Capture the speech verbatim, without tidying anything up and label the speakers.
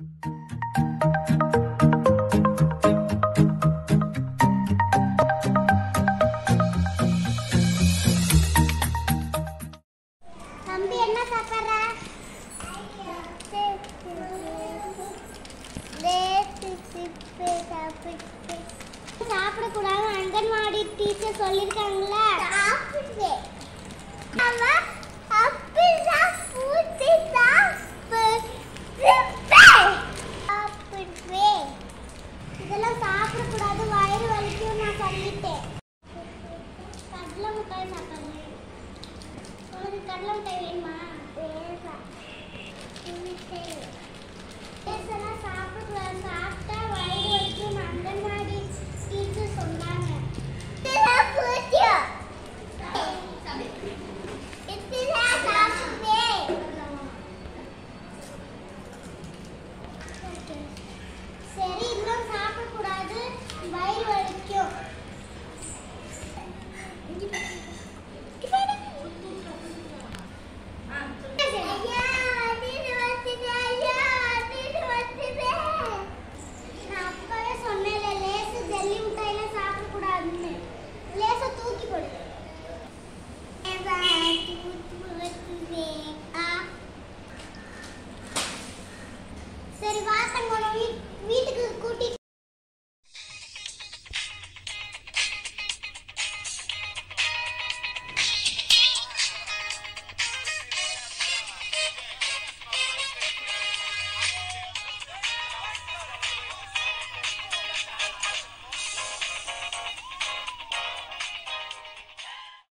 Speaker 1: சாப்பிடக்கூடாது அங்கன்வாடி டீச்சர் சொல்லிருக்காங்களா? சாப்பிடுவே அவ அப்பா பூத்தி சாப்பிடுவே சாப்பிடுவே இதெல்லாம் சாப்பிடக்கூடாது வயிறு வலிக்கும் நான் சொல்லிட்டேன். கடலை மிட்டாய் சாப்பிடுங்க. உனக்கு கடலை மிட்டாய் வேணுமா? வேணாம். இதெல்லாம் சாப்பிடக்கூடாது சாப்பிட்டா வயிறு வலிக்கும் அங்கன்வாடி டீச்சர் சொன்னாங்க. இதெல்லாம் பூத்தியா இதெல்லாம் சாப்பிடுவே சரி இதெல்லாம் சாப்பிடக்கூடாது வயிறு